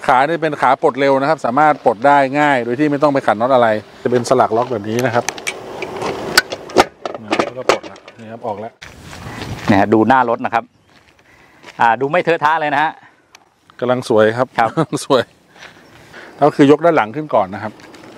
ขาเนี่ยเป็นขาปลดเร็วนะครับสามารถปลดได้ง่ายโดยที่ไม่ต้องไปขันน็อตอะไรจะเป็นสลักล็อกแบบนี้นะครับแล้วก็ปลดนะนี่ครับออกแล้วเนี่ยดูหน้ารถนะครับดูไม่เทอะทะเลยนะฮะกำลังสวยครับสวยแล้วคือยกด้านหลังขึ้นก่อนนะครับ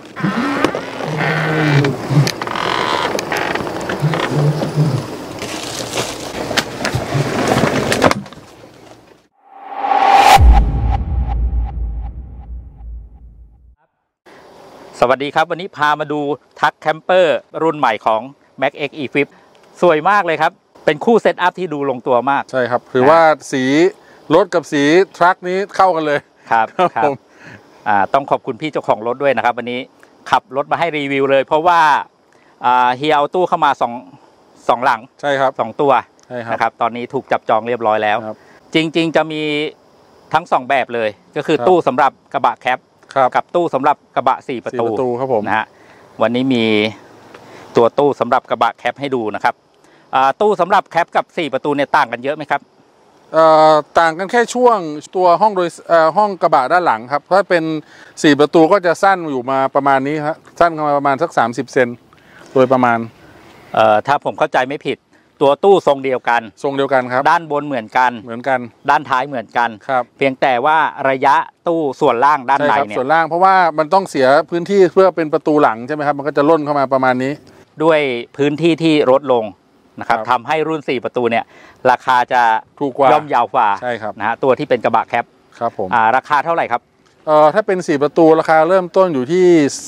สวัสดีครับวันนี้พามาดูทักแคมเปอร์รุ่นใหม่ของ Max X E-Flip สวยมากเลยครับเป็นคู่เซตอัพที่ดูลงตัวมากใช่ครับถือว่าสีรถกับสีทรัคนี้เข้ากันเลยครับต้องขอบคุณพี่เจ้าของรถด้วยนะครับวันนี้ขับรถมาให้รีวิวเลยเพราะว่าเฮียเอาตู้เข้ามาสองหลังใช่ครับ 2ตัวนะครับตอนนี้ถูกจับจองเรียบร้อยแล้วจริงๆจะมีทั้ง2แบบเลยก็คือตู้สำหรับกระบะแคปกับตู้สำหรับกระบะ4 ประตูครับผมนะฮะวันนี้มีตัวตู้สำหรับกระบะแคปให้ดูนะครับตู้สำหรับแคปกับ4 ประตูเนี่ยต่างกันเยอะไหมครับต่างกันแค่ช่วงตัวห้องโดยห้องกระบะด้านหลังครับถ้าเป็น4 ประตูก็จะสั้นอยู่มาประมาณนี้ครับสั้นมาประมาณสัก30 เซนโดยประมาณถ้าผมเข้าใจไม่ผิดตัวตู้ทรงเดียวกันครับด้านบนเหมือนกันด้านท้ายเหมือนกันครับเพียงแต่ว่าระยะตู้ส่วนล่างด้านในเนี่ยส่วนล่างเพราะว่ามันต้องเสียพื้นที่เพื่อเป็นประตูหลังใช่ไหมครับมันก็จะล่นเข้ามาประมาณนี้ด้วยพื้นที่ที่ลดลงนะครับทำให้รุ่น4 ประตูเนี่ยราคาจะถูกกว่าย่อมเยาวกว่าใช่ครับนะฮะตัวที่เป็นกระบะแคปครับผมราคาเท่าไหร่ครับถ้าเป็น4 ประตูราคาเริ่มต้นอยู่ที่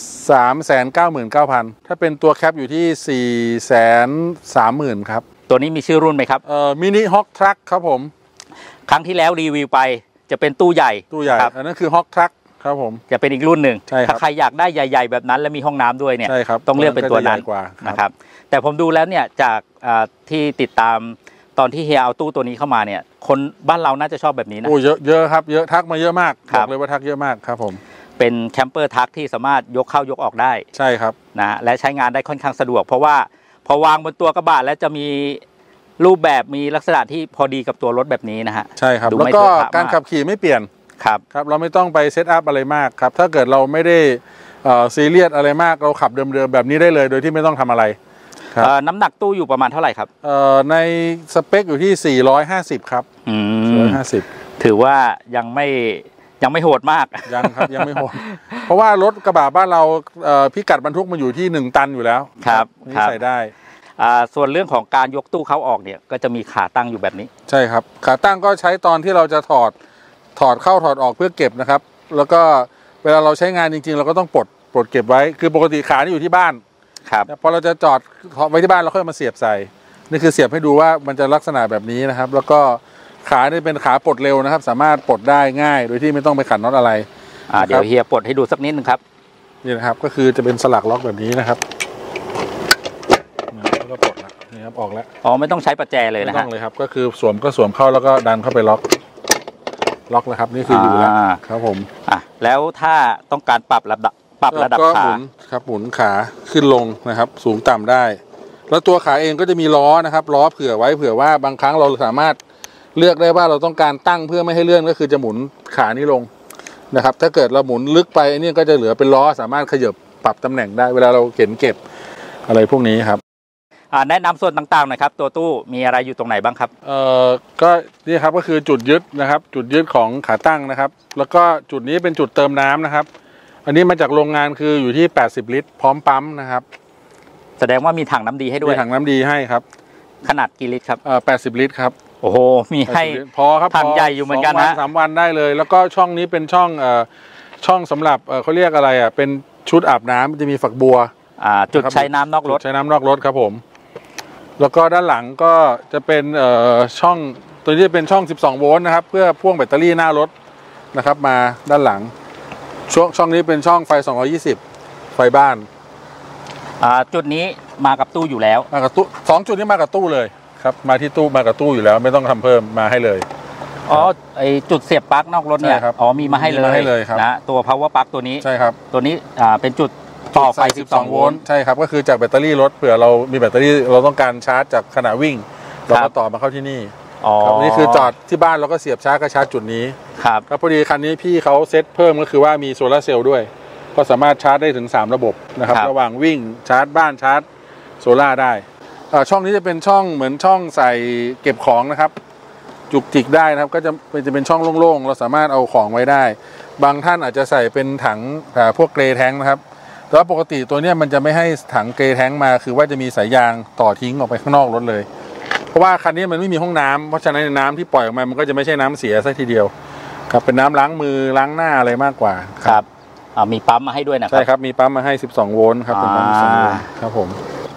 399,000 ถ้าเป็นตัวแคปอยู่ที่ 430,000 ครับตัวนี้มีชื่อรุ่นไหมครับมินิฮอคทรัคครับผมครั้งที่แล้วรีวิวไปจะเป็นตู้ใหญ่ครับอันนั้นคือฮอคทรัคครับผมจะเป็นอีกรุ่นหนึ่งถ้าใครอยากได้ใหญ่ๆแบบนั้นและมีห้องน้ำด้วยเนี่ยต้องเลือกเป็นตัวนั้นนะครับแต่ผมดูแล้วเนี่ยจากที่ติดตามตอนที่เฮียเอาตู้ตัวนี้เข้ามาเนี่ยคนบ้านเราน่าจะชอบแบบนี้นะโอ้เยอะครับเยอะทักมาเยอะมากบอกเลยว่าทักเยอะมากครับผมเป็นแคมเปอร์ทักที่สามารถยกเข้ายกออกได้ใช่ครับนะและใช้งานได้ค่อนข้างสะดวกเพราะว่าพอวางบนตัวกระบะแล้วจะมีรูปแบบมีลักษณะที่พอดีกับตัวรถแบบนี้นะฮะใช่ครับแล้วก็การขับขี่ไม่เปลี่ยนครับเราไม่ต้องไปเซตอัพอะไรมากครับถ้าเกิดเราไม่ได้ซีเรียสอะไรมากเราขับเดิมๆแบบนี้ได้เลยโดยที่ไม่ต้องทำอะไรน้ำหนักตู้อยู่ประมาณเท่าไหร่ครับในสเปคอยู่ที่450ครับ450 ถือว่ายังไม่โหดมากยังครับยังไม่โหดเพราะว่ารถกระบะบ้านเราพิกัดบรรทุกมันอยู่ที่1 ตันอยู่แล้วครับนี่ใส่ได้ส่วนเรื่องของการยกตู้เขาออกเนี่ยก็จะมีขาตั้งอยู่แบบนี้ใช่ครับขาตั้งก็ใช้ตอนที่เราจะถอดเข้าถอดออกเพื่อเก็บนะครับแล้วก็เวลาเราใช้งานจริงๆเราก็ต้องปลดเก็บไว้คือปกติขานี่อยู่ที่บ้านครับพอเราจะจอดไว้ที่บ้านเราค่อยมาเสียบใส่นี่คือเสียบให้ดูว่ามันจะลักษณะแบบนี้นะครับแล้วก็ขาเนี่ยเป็นขาปลดเร็วนะครับสามารถปลดได้ง่ายโดยที่ไม่ต้องไปขันน็อตอะไรเดี๋ยวเฮียปลดให้ดูสักนิดนึงครับนี่นะครับก็คือจะเป็นสลักล็อกแบบนี้นะครับแล้วก็ปลดนะนี่ครับออกแล้วไม่ต้องใช้ประแจเลยนะไม่ต้องเลยครับก็คือสวมเข้าแล้วก็ดันเข้าไปล็อกแล้วครับนี่คืออยู่แล้วครับผมแล้วถ้าต้องการปรับระดับขาครับหมุนขาขึ้นลงนะครับสูงต่ำได้แล้วตัวขาเองก็จะมีล้อนะครับล้อเผื่อไว้เผื่อว่าบางครั้งเราสามารถเลือกได้ว่าเราต้องการตั้งเพื่อไม่ให้เลื่อนก็คือจะหมุนขานี้ลงนะครับถ้าเกิดเราหมุนลึกไปนี่ก็จะเหลือเป็นล้อสามารถขยับปรับตำแหน่งได้เวลาเราเก็บอะไรพวกนี้ครับแนะนำส่วนต่างๆหน่อยครับตัวตู้มีอะไรอยู่ตรงไหนบ้างครับก็นี่ครับก็คือจุดยึดนะครับจุดยึดของขาตั้งนะครับแล้วก็จุดนี้เป็นจุดเติมน้ำนะครับอันนี้มาจากโรงงานคืออยู่ที่80 ลิตรพร้อมปั๊มนะครับแสดงว่ามีถังน้ำดีให้ด้วยมีถังน้ำดีให้ครับขนาดกี่ลิตรครับ 80 ลิตรครับโอ้โหมีให้พอครับถังใหญ่อยู่เหมือนกันนะ 3 วันได้เลยแล้วก็ช่องนี้เป็นช่องสำหรับเขาเรียกอะไรเป็นชุดอาบน้ำจะมีฝักบัวจุดใช้น้ำนอกรถครับผมแล้วก็ด้านหลังก็จะเป็นช่องตัวนี้เป็นช่อง12 โวลต์นะครับเพื่อพ่วงแบตเตอรี่หน้ารถนะครับมาด้านหลังช่องนี้เป็นช่องไฟ220ไฟบ้านจุดนี้มากับตู้อยู่แล้วมากับตู้2 จุดนี้มากับตู้เลยครับมาที่ตู้มากับตู้อยู่แล้วไม่ต้องทำเพิ่มมาให้เลยไอจุดเสียบปลั๊กนอกรถเนี่ยมีมาให้เลยนะตัว power plug ตัวนี้ใช่ครับตัวนี้เป็นจุดต่อไฟ12 โวลต์ใช่ครับก็คือจากแบตเตอรี่รถเผื่อเรามีแบตเตอรี่เราต้องการชาร์จจากขณะวิ่งเราก็ต่อมาเข้าที่นี่ครับนี่คือจอดที่บ้านเราก็เสียบชาร์จก็ชาร์จจุดนี้ครับพอดีคันนี้พี่เขาเซตเพิ่มก็คือว่ามีโซลาร์เซลล์ด้วยก็สามารถชาร์จได้ถึง3ระบบนะครับระหว่างวิ่งชาร์จบ้านชาร์จโซล่าได้ช่องนี้จะเป็นช่องเหมือนช่องใส่เก็บของนะครับจุกจิกได้นะครับก็จะเป็นช่องโล่งๆเราสามารถเอาของไว้ได้บางท่านอาจจะใส่เป็นถังพวกเกรย์แท้งนะครับแต่ว่าปกติตัวนี้มันจะไม่ให้ถังเกรย์แท้งมาคือว่าจะมีสายยางต่อทิ้งออกไปข้างนอกรถเลยเพราะว่าคันนี้มันไม่มีห้องน้ำเพราะฉะนั้นน้ำที่ปล่อยออกมามันก็จะไม่ใช่น้ำเสียซะทีเดียวครับเป็นน้ำล้างมือล้างหน้าอะไรมากกว่าครับมีปั๊มมาให้ด้วยนะครับใช่ครับมีปั๊มมาให้12โวลต์ครับเป็นปั๊ม12โวลต์ครับผม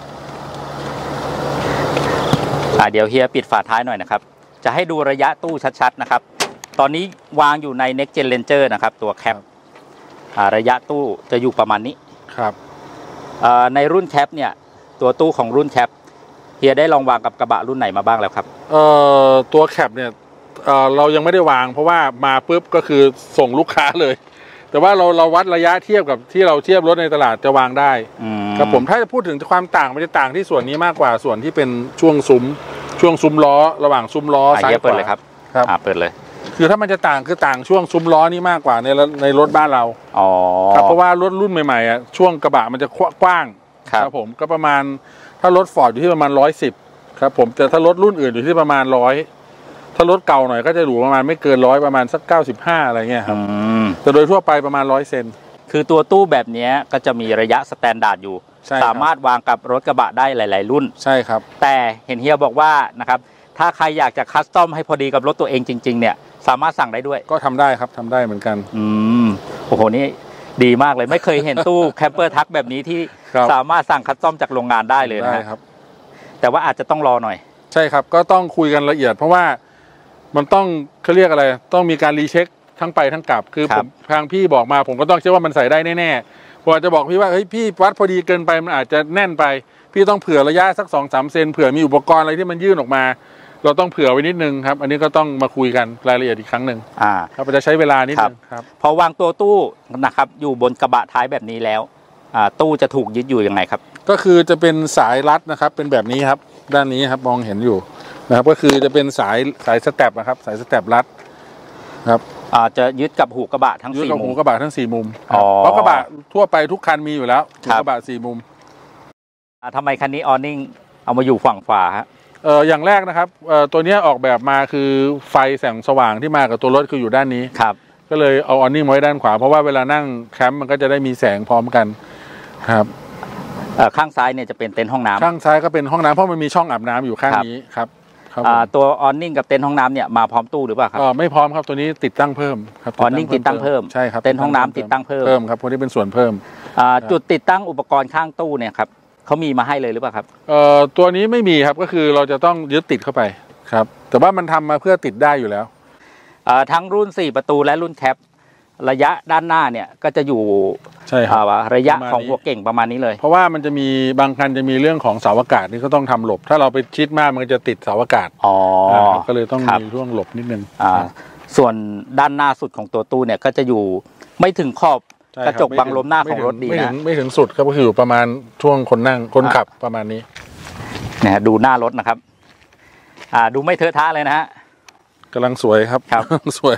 เดี๋ยวเฮียปิดฝาท้ายหน่อยนะครับจะให้ดูระยะตู้ชัดๆนะครับตอนนี้วางอยู่ใน Next Gen Ranger นะครับตัวแคประยะตู้จะอยู่ประมาณนี้ครับในรุ่นแคปเนี่ยตัวตู้ของรุ่นแคปเฮียได้ลองวางกับกระบะรุ่นไหนมาบ้างแล้วครับตัวแคปเนี่ยเรายังไม่ได้วางเพราะว่ามาปุ๊บก็คือส่งลูกค้าเลยแต่ว่าเราวัดระยะเทียบกับที่เราเทียบรถในตลาดจะวางได้ครับผมถ้าจะพูดถึงความต่างมันจะต่างที่ส่วนนี้มากกว่าส่วนที่เป็นช่วงซุ้มล้อระหว่างซุ้มล้อซ้ายขวาเลยครับเปิดเลยคือถ้ามันจะต่างคือต่างช่วงซุ้มล้อนี่มากกว่าในรถบ้านเราครับเพราะว่ารถรุ่นใหม่ๆอ่ะช่วงกระบะมันจะกว้างครับผมก็ประมาณถ้ารถฟอร์ดอยู่ที่ประมาณ110ครับผมแต่ถ้ารถรุ่นอื่นอยู่ที่ประมาณ100ถ้ารถเก่าหน่อยก็จะอยู่ประมาณไม่เกิน100ประมาณสัก95อะไรเงี้ยครับแต่โดยทั่วไปประมาณ100 เซนคือตัวตู้แบบนี้ก็จะมีระยะสแตนดาร์ดอยู่สามารถวางกับรถกระบะได้หลายๆรุ่นใช่ครับแต่เห็นเฮียบอกว่านะครับถ้าใครอยากจะคัสตอมให้พอดีกับรถตัวเองจริงๆเนี่ยสามารถสั่งได้ด้วยก็ทำได้ครับทำได้เหมือนกันโอ้โหนี่ดีมากเลยไม่เคยเห็นตู้แคมเปอร์ทักแบบนี้ที่สามารถสั่งคัสตอมจากโรงงานได้เลยนะครับแต่ว่าอาจจะต้องรอหน่อยใช่ครับก็ต้องคุยกันละเอียดเพราะว่ามันต้องเขาเรียกอะไรต้องมีการรีเช็คทั้งไปทั้งกลับคือผมทางพี่บอกมาผมก็ต้องเชื่อว่ามันใส่ได้แน่ๆผมอาจจะบอกพี่ว่าเฮ้ยพี่วัดพอดีเกินไปมันอาจจะแน่นไปพี่ต้องเผื่อระยะสัก2-3 เซนเผื่อมีอุปกรณ์อะไรที่มันยื่นออกมาเราต้องเผื่อไว้นิดนึงครับอันนี้ก็ต้องมาคุยกันรายละเอียดอีกครั้งหนึ่งครับจะใช้เวลานิดนึงครับพอวางตัวตู้นะครับอยู่บนกระบะท้ายแบบนี้แล้วตู้จะถูกยึดอยู่ยังไงครับก็คือจะเป็นสายรัดนะครับเป็นแบบนี้ครับด้านนี้ครับมองเห็นอยู่นะครับก็คือจะเป็นสายสแตปนะครับสายสแตปรัดครับจะยึดกับหูกระบะทั้ง4 มุมยึดกับหูกระบะทั้ง4 มุมเพราะกระบะทั่วไปทุกคันมีอยู่แล้วกระบะ4 มุมทำไมคันนี้ออร์นิ่งเอามาอยู่ฝั่งขวาฮะอย่างแรกนะครับตัวนี้ออกแบบมาคือไฟแสงสว่างที่มากับตัวรถคืออยู่ด้านนี้ครับก็เลยเอาออร์นิ่งไว้ด้านขวาเพราะว่าเวลานั่งแคมป์มันก็จะได้มีแสงพร้อมกันครับข้างซ้ายเนี่ยจะเป็นเต็นท์ห้องน้ำข้างซ้ายก็เป็นห้องน้ำเพราะมันมีช่องอาบน้ำอยู่ข้างนี้ครับตัวออนนิ่งกับเต็นท์ห้องน้ำเนี่ยมาพร้อมตู้หรือเปล่าครับไม่พร้อมครับตัวนี้ติดตั้งเพิ่มครับออนนิ่งติดตั้งเพิ่มใช่ครับเต็นท์ห้องน้ำติดตั้งเพิ่มครับพวกนี้เป็นส่วนเพิ่มจุดติดตั้งอุปกรณ์ข้างตู้เนี่ยครับเขามีมาให้เลยหรือเปล่าครับตัวนี้ไม่มีครับก็คือเราจะต้องยึดติดเข้าไปครับแต่ว่ามันทำมาเพื่อติดได้อยู่แล้วทั้งรุ่น4 ประตูและรุ่นแคประยะด้านหน้าเนี่ยก็จะอยู่ใช่ครับระยะของหัวเก่งประมาณนี้เลยเพราะว่ามันจะมีบางคันจะมีเรื่องของเสาอากาศนี่ก็ต้องทำหลบถ้าเราไปชิดมากมันจะติดเสาอากาศก็เลยต้องมีช่วงหลบนิดนึงส่วนด้านหน้าสุดของตัวตู้เนี่ยก็จะอยู่ไม่ถึงขอบกระจกบังลมหน้าของรถดีนะไม่ถึงสุดครับก็คืออยู่ประมาณช่วงคนขับประมาณนี้เนี่ยดูหน้ารถนะครับดูไม่เทอะทะเลยนะฮะกำลังสวยครับสวย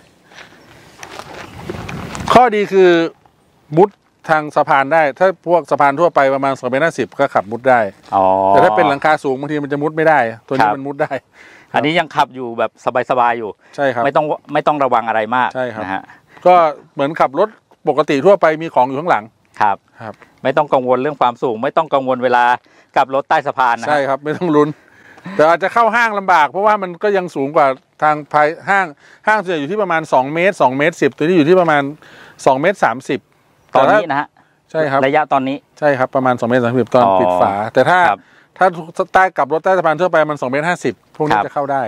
ข้อดีคือมุดทางสะพานได้ถ้าพวกสะพานทั่วไปประมาณ2.50 ก็ขับมุดได้แต่ถ้าเป็นหลังคาสูงบางทีมันจะมุดไม่ได้ตัวนี้มันมุดได้อันนี้ยังขับอยู่แบบสบายๆอยู่ใช่ครับไม่ต้องระวังอะไรมากใช่ครับนะฮะก็เหมือนขับรถปกติทั่วไปมีของอยู่ข้างหลังครับไม่ต้องกังวลเรื่องความสูงไม่ต้องกังวลเวลากับรถใต้สะพานนะใช่ครับไม่ต้องลุ้นแต่อาจจะเข้าห้างลำบากเพราะว่ามันก็ยังสูงกว่าทางภายห้างส่วนใหญ่อยู่ที่ประมาณ2 เมตร 2.10 เมตรตัวนี้อยู่ที่ประมาณ2.30 เมตรตอนนี้นะฮะใช่ครับระยะตอนนี้ใช่ครับประมาณ2.30 เมตรตอนปิดฝาแต่ถ้าใต้กับรถใต้สะพานทั่วไปมัน2.50 เมตรพวกนี้จะเข้าได้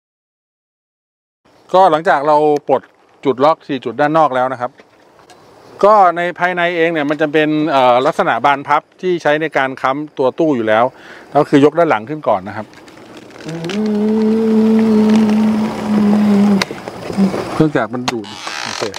ก็หลังจากเราปลดจุดล็อก4 จุดด้านนอกแล้วนะครับก็ในภายในเองเนี่ยมันจะเป็นลักษณะบานพับที่ใช้ในการค้ำตัวตู้อยู่แล้วก็คือยกด้านหลังขึ้นก่อนนะครับเครื่องจักรมันดูดโอเค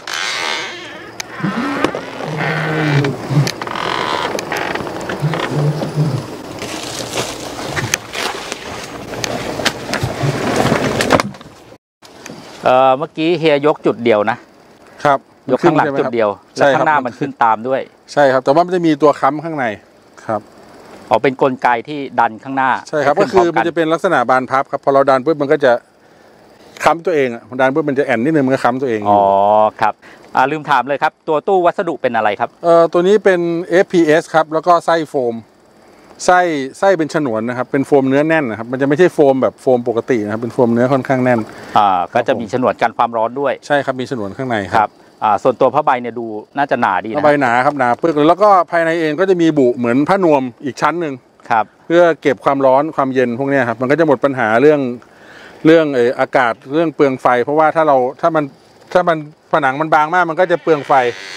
เมื่อกี้เฮียยกจุดเดียวนะครับยกข้างหลังจุดเดียวแล้วข้างหน้ามันขึ้นตามด้วยใช่ครับแต่ว่ามันจะมีตัวค้ำข้างในครับอ๋อเป็นกลไกที่ดันข้างหน้าใช่ครับก็คือมันจะเป็นลักษณะบานพับครับพอเราดันปุ๊บมันก็จะค้ำตัวเองอ่ะดันปุ๊บมันจะแอนนิดนึงมันก็ค้ำตัวเองอ๋อครับลืมถามเลยครับตัวตู้วัสดุเป็นอะไรครับตัวนี้เป็น FPS ครับแล้วก็ไส้โฟมไส้เป็นฉนวนนะครับเป็นโฟมเนื้อแน่นนะครับมันจะไม่ใช่โฟมแบบโฟมปกตินะครับเป็นโฟมเนื้อค่อนข้างแน่นก็จะมีฉนวนกันความร้อนด้วยใช่ครับมีฉนวนข้างในครับส่วนตัวผ้าใบเนี่ยดูน่าจะหนาดีนะผ้าใบหนาครับหนาปึกแล้วก็ภายในเองก็จะมีบุเหมือนผ้านวมอีกชั้นหนึ่งครับเพื่อเก็บความร้อนความเย็นพวกนี้ครับมันก็จะหมดปัญหาเรื่องอากาศเรื่องเปลืองไฟเพราะว่าถ้ามันผนังมันบางมากมันก็จะเปลืองไฟ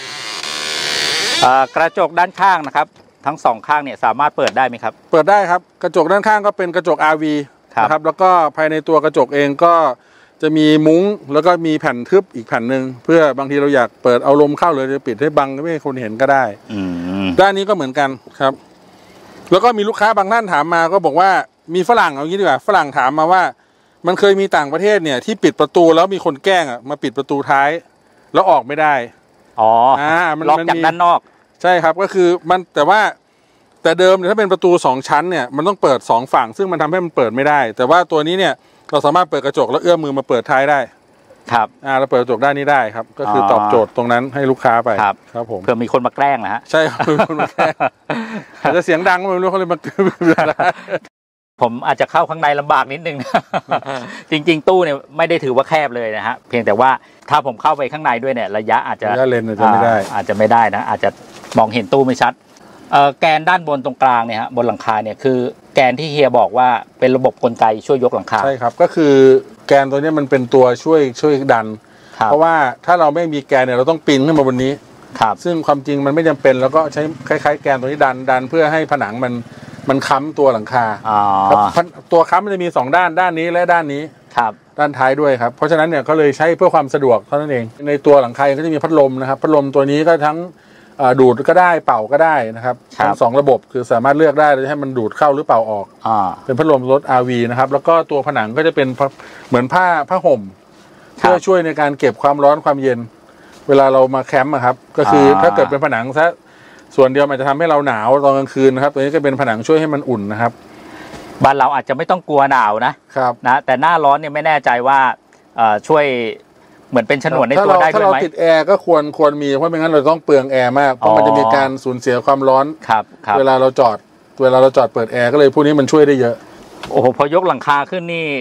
กระจกด้านข้างนะครับทั้งสองข้างเนี่ยสามารถเปิดได้ไหมครับเปิดได้ครับกระจกด้านข้างก็เป็นกระจก RV นะครับแล้วก็ภายในตัวกระจกเองก็จะมีมุ้งแล้วก็มีแผ่นทึบอีกแผ่นหนึ่งเพื่อบางทีเราอยากเปิดเอาลมเข้าเลยจะปิดให้บังไม่ให้คนเห็นก็ได้ด้านนี้ก็เหมือนกันครับแล้วก็มีลูกค้าบางท่านถามมาก็บอกว่ามีฝรั่งเอางี้ดีกว่าฝรั่งถามมาว่ามันเคยมีต่างประเทศเนี่ยที่ปิดประตูแล้วมีคนแกล้งมาปิดประตูท้ายแล้วออกไม่ได้มันล็อกจากด้านนอกใช่ครับก็คือมันแต่เดิมถ้าเป็นประตู2ชั้นเนี่ยมันต้องเปิด2ฝั่งซึ่งมันทำให้มันเปิดไม่ได้แต่ว่าตัวนี้เนี่ยเราสามารถเปิดกระจกแล้วเอื้อมมือมาเปิดท้ายได้ครับเราเปิดกระจกด้านนี้ได้ครับก็คือตอบโจทย์ตรงนั้นให้ลูกค้าไปครับผมเผื่อมีคนมาแกล้งนะฮะใช่ครับมีคนมาแกล้งอาจจะเสียงดังไม่รู้เขาเลยมาผมอาจจะเข้าข้างในลำบากนิดนึงจริงๆตู้เนี่ยไม่ได้ถือว่าแคบเลยนะฮะเพียงแต่ว่าถ้าผมเข้าไปข้างในด้วยเนี่ยระยะอาจจะเลนส์อาจจะไม่ได้อาจจะไม่ได้นะอาจจะมองเห็นตู้ไม่ชัดแกนด้านบนตรงกลางเนี่ยฮะบนหลังคาเนี่ยคือแกนที่เฮียบอกว่าเป็นระบบกลไกช่วยยกหลังคาใช่ครับก็คือแกนตัวนี้มันเป็นตัวช่วยดันเพราะว่าถ้าเราไม่มีแกนเนี่ยเราต้องปีนขึ้นมาบนนี้ซึ่งความจริงมันไม่จำเป็นแล้วก็ใช้คล้ายๆแกนตัวนี้ดันเพื่อให้ผนังมันค้ำตัวหลังคาตัวค้ำมันจะมี2ด้านนี้และด้านนี้ด้านท้ายด้วยครับเพราะฉะนั้นเนี่ยก็เลยใช้เพื่อความสะดวกเท่านั้นเองในตัวหลังคาก็จะมีพัดลมนะครับพัดลมตัวนี้ก็ทั้งดูดก็ได้เป่าก็ได้นะครับทั้ง2ระบบคือสามารถเลือกได้ให้มันดูดเข้าหรือเป่าออกเป็นพัดลมรถ RV นะครับแล้วก็ตัวผนังก็จะเป็นเหมือนผ้าห่มเพื่อช่วยในการเก็บความร้อนความเย็นเวลาเรามาแคมป์ครับก็คือถ้าเกิดเป็นผนังซะส่วนเดียวมันจะทำให้เราหนาวตอนกลางคืนนะครับตัวนี้ก็เป็นผนังช่วยให้มันอุ่นนะครับบ้านเราอาจจะไม่ต้องกลัวหนาวนะครับแต่หน้าร้อนเนี่ยไม่แน่ใจว่าช่วยเหมือนเป็นฉนวนในตัวได้ด้วยไหมถ้าเราติดแอร์ก็ควรมีเพราะไม่งั้นเราต้องเปลืองแอร์มากเพราะมันจะมีการสูญเสียความร้อนเวลาเราจอดเปิดแอร์ก็เลยพวกนี้มันช่วยได้เยอะโอ้โหพอยกหลังคาขึ้นนี่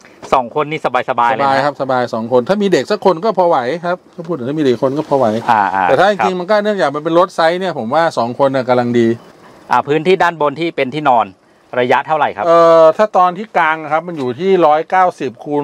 2 คนนี่สบายเลยนะครับสบาย2 คนถ้ามีเด็กสักคนก็พอไหวครับถ้าพูดถึงถ้ามีเด็กคนก็พอไหวแต่ถ้าจริงๆมันก็เนื่องจากมันเป็นรถไซส์เนี่ยผมว่า2 คนกำลังดีพื้นที่ด้านบนที่เป็นที่นอนระยะเท่าไหร่ครับถ้าตอนที่กลางครับมันอยู่ที่190 คูณ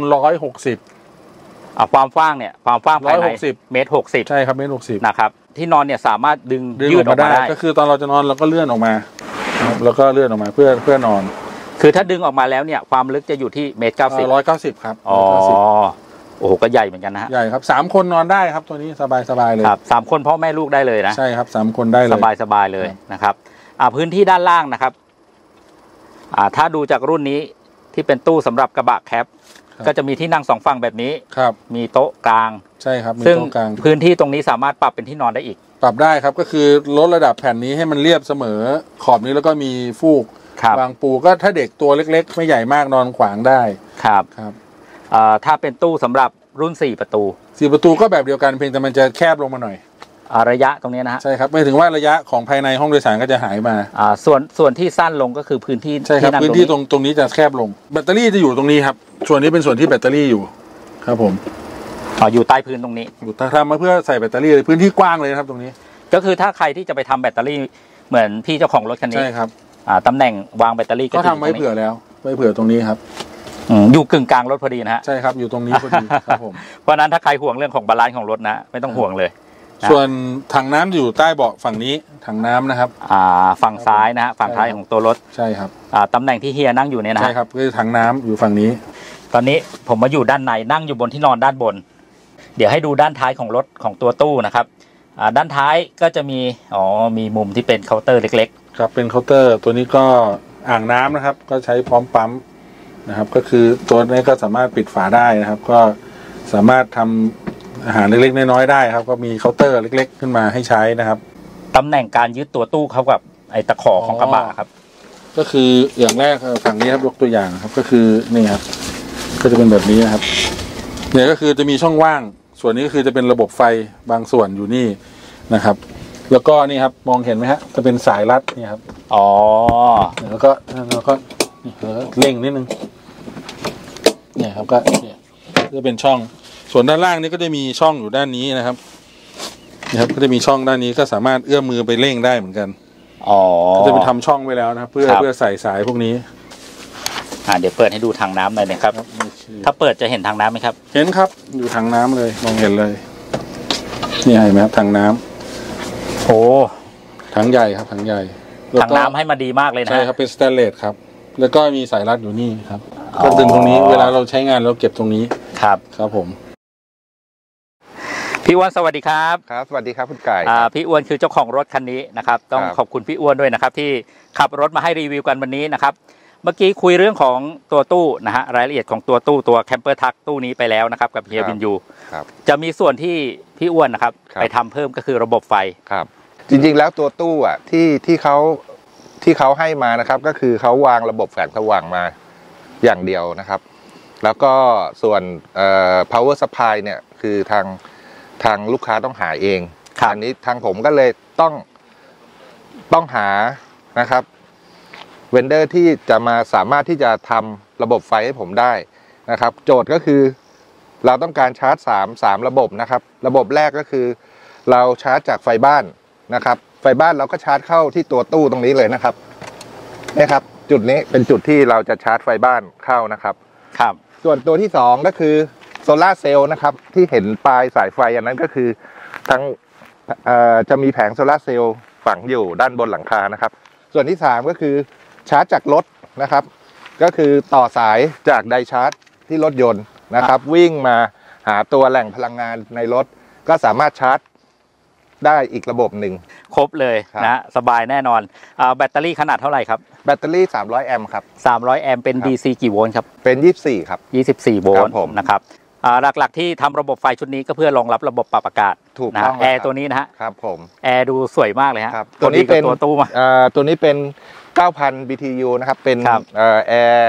160 ความกว้างเนี่ยความกว้างภายใน1.60 ใช่ครับ1.60 นะครับที่นอนเนี่ยสามารถดึงยืดออกมาได้ก็คือตอนเราจะนอนเราก็เลื่อนออกมาแล้วก็เลื่อนออกมาเพื่อนอนคือถ้าดึงออกมาแล้วเนี่ยความลึกจะอยู่ที่ 190ครับโอ้โหก็ใหญ่เหมือนกันนะฮะใหญ่ครับ3 คนนอนได้ครับตัวนี้สบายเลยครับ3 คนพ่อแม่ลูกได้เลยนะใช่ครับ3 คนได้เลยสบายเลยนะครับพื้นที่ด้านล่างนะครับถ้าดูจากรุ่นนี้ที่เป็นตู้สำหรับกระบะแคปก็จะมีที่นั่ง2 ฝั่งแบบนี้มีโต๊ะกลางใช่ครับซึ่งพื้นที่ตรงนี้สามารถปรับเป็นที่นอนได้อีกปรับได้ครับก็คือลดระดับแผ่นนี้ให้มันเรียบเสมอขอบนี้แล้วก็มีฟูกวางปูก็ถ้าเด็กตัวเล็กๆไม่ใหญ่มากนอนขวางได้ครับถ้าเป็นตู้สำหรับรุ่น4 ประตูก็แบบเดียวกันเพียงแต่มันจะแคบลงมาหน่อยระยะตรงนี้นะฮะใช่ครับไม่ถึงว่าระยะของภายในห้องโดยสารก็จะหายมาส่วนที่สั้นลงก็คือพื้นที่ใช่ครับพื้นที่ตรงนี้จะแคบลงแบตเตอรี่จะอยู่ตรงนี้ครับส่วนนี้เป็นส่วนที่แบตเตอรี่อยู่ครับผมอยู่ใต้พื้นตรงนี้อยู่ทำมาเพื่อใส่แบตเตอรี่พื้นที่กว้างเลยครับตรงนี้ก็คือถ้าใครที่จะไปทำแบตเตอรี่เหมือนพี่เจ้าของรถคันนี้ใช่ครับตำแหน่งวางแบตเตอรี่ก็ทำไว้เผื่อแล้วไว้เผื่อตรงนี้ครับอยู่กึ่งกลางรถพอดีนะฮะใช่ครับอยู่ตรงนี้พอดีครับผมเพราะนั้นถ้าใครห่วงเรื่องของบาลานซ์ของรถนะไม่ต้องห่วงเลยส่วนถังน้ำอยู่ใต้เบาะฝั่งนี้ถังน้ำนะครับฝั่งซ้ายนะฮะฝั่งท้ายของตัวรถใช่ครับตำแหน่งที่เฮียนั่งอยู่เนี่ยนะใช่ครับคือถังน้ำอยู่ฝั่งนี้ตอนนี้ผมมาอยู่ด้านในนั่งอยู่บนที่นอนด้านบนเดี๋ยวให้ดูด้านท้ายของรถของตัวตู้นะครับด้านท้ายก็จะมีมุมที่เป็นเคาน์เตอร์เล็กๆครับเป็นเคาน์เตอร์ตัวนี้ก็อ่างน้ำนะครับก็ใช้พร้อมปั๊มนะครับก็คือตัวนี้ก็สามารถปิดฝาได้นะครับก็สามารถทำอาหารเล็กๆน้อยๆได้ครับก็มีเคาน์เตอร์เล็กๆขึ้นมาให้ใช้นะครับตำแหน่งการยึดตัวตู้เขากับไอ้ตะขอของกระบะครับก็คืออย่างแรกฝั่งนี้ครับยกตัวอย่างครับก็คือนี่ครับก็จะเป็นแบบนี้นะครับเนี่ยก็คือจะมีช่องว่างส่วนนี้ก็คือจะเป็นระบบไฟบางส่วนอยู่นี่นะครับแล้วก็นี่ครับมองเห็นไหมฮะจะเป็นสายรัดนี่ครับอ๋อแล้วก็เร่งนิดนึงเนี่ยครับก็เนี่ยจะเป็นช่องส่วนด้านล่างนี้ก็จะมีช่องอยู่ด้านนี้นะครับนะครับก็จะมีช่องด้านนี้ก็สามารถเอื้อมมือไปเร่งได้เหมือนกันอ๋อก็จะไปทำช่องไว้แล้วนะครับเพื่อใส่สายพวกนี้เดี๋ยวเปิดให้ดูทางน้ำหน่อยนะครับถ้าเปิดจะเห็นทางน้ำไหมครับเห็นครับอยู่ทางน้ำเลยมองเห็นเลยนี่เห็นไหมครับทางน้ำโอ้ถังใหญ่ครับถังใหญ่ทางน้ำให้มาดีมากเลยนะใช่ครับเป็นสแตนเลสครับแล้วก็มีสายรัดอยู่นี่ครับก็ดึงตรงนี้เวลาเราใช้งานเราเก็บตรงนี้ครับผมพี่อ้วนสวัสดีครับครับสวัสดีครับคุณไก่พี่อ้วนคือเจ้าของรถคันนี้นะครับต้องขอบคุณพี่อ้วนด้วยนะครับที่ขับรถมาให้รีวิวกันวันนี้นะครับเมื่อกี้คุยเรื่องของตัวตู้นะฮะรายละเอียดของตัวตู้ตัวแคมเปอร์ทักตู้นี้ไปแล้วนะครับกับเฮียวินยูจะมีส่วนที่พี่อ้วนนะครับไปทำเพิ่มก็คือระบบไฟครับจริงๆแล้วตัวตู้อ่ะที่เขาให้มานะครับก็คือเขาวางระบบแสงสว่างมาอย่างเดียวนะครับแล้วก็ส่วนpower supply เนี่ยคือทางลูกค้าต้องหาเองอันนี้ทางผมก็เลยต้องหานะครับเวนเดอร์ที่จะมาสามารถที่จะทำระบบไฟให้ผมได้นะครับโจทย์ก็คือเราต้องการชาร์จ3ระบบนะครับระบบแรกก็คือเราชาร์จจากไฟบ้านนะครับไฟบ้านเราก็ชาร์จเข้าที่ตัวตู้ตรงนี้เลยนะครับนี่ครับจุดนี้เป็นจุดที่เราจะชาร์จไฟบ้านเข้านะครับส่วนตัวที่2ก็คือโซล่าเซลล์นะครับที่เห็นปลายสายไฟอันนั้นก็คือทั้งจะมีแผงโซล่าเซลล์ฝังอยู่ด้านบนหลังคานะครับส่วนที่3ก็คือชาร์จจากรถนะครับก็คือต่อสายจากไดชาร์จที่รถยนต์นะครับวิ่งมาหาตัวแหล่งพลังงานในรถก็สามารถชาร์จได้อีกระบบหนึ่งครบเลยนะสบายแน่นอนแบตเตอรี่ขนาดเท่าไหร่ครับแบตเตอรี่300แอมป์ครับ 300แอมป์เป็น DC กี่โวลต์ครับเป็น24ครับ 24โวลต์นะครับหลักๆที่ทำระบบไฟชุดนี้ก็เพื่อรองรับระบบปรับอากาศถูกต้องแอร์ตัวนี้นะฮะครับผมแอร์ดูสวยมากเลยฮะตัวนี้เป็นตัวตู้มาตัวนี้เป็น 9,000 BTU นะครับเป็นแอร์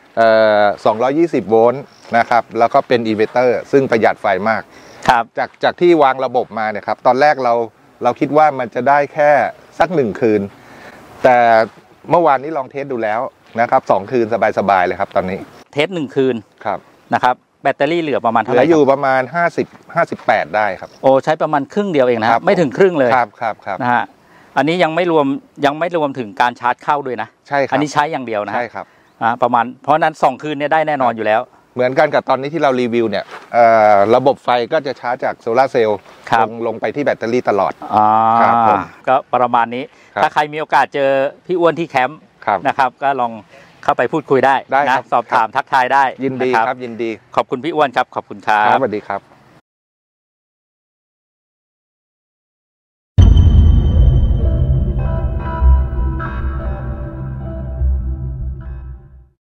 220โวลต์นะครับแล้วก็เป็นอินเวอร์เตอร์ซึ่งประหยัดไฟมากครับจากที่วางระบบมาเนี่ยครับตอนแรกเราคิดว่ามันจะได้แค่สัก1คืนแต่เมื่อวานนี้ลองเทสดูแล้วนะครับ2คืนสบายๆเลยครับตอนนี้เทส1คืนครับนะครับแบตเตอรี่เหลือประมาณเท่าไหร่เหลืออยู่ประมาณ58ได้ครับโอ้ใช้ประมาณครึ่งเดียวเองนะครับไม่ถึงครึ่งเลยครับนะฮะอันนี้ยังไม่รวมถึงการชาร์จเข้าด้วยนะใช่ครับอันนี้ใช้อย่างเดียวนะใช่ครับประมาณเพราะนั้น2คืนเนี่ยได้แน่นอนอยู่แล้วเหมือนกันกับตอนนี้ที่เรารีวิวเนี่ยระบบไฟก็จะชาร์จจากโซลาร์เซลล์ลงไปที่แบตเตอรี่ตลอดก็ประมาณนี้ถ้าใครมีโอกาสเจอพี่อ้วนที่แคมป์นะครับก็ลองเข้าไปพูดคุยได้นะสอบถามทักทายได้ยินดีครับยินดีขอบคุณพี่อ้วนครับขอบคุณครับสวัสดีครับ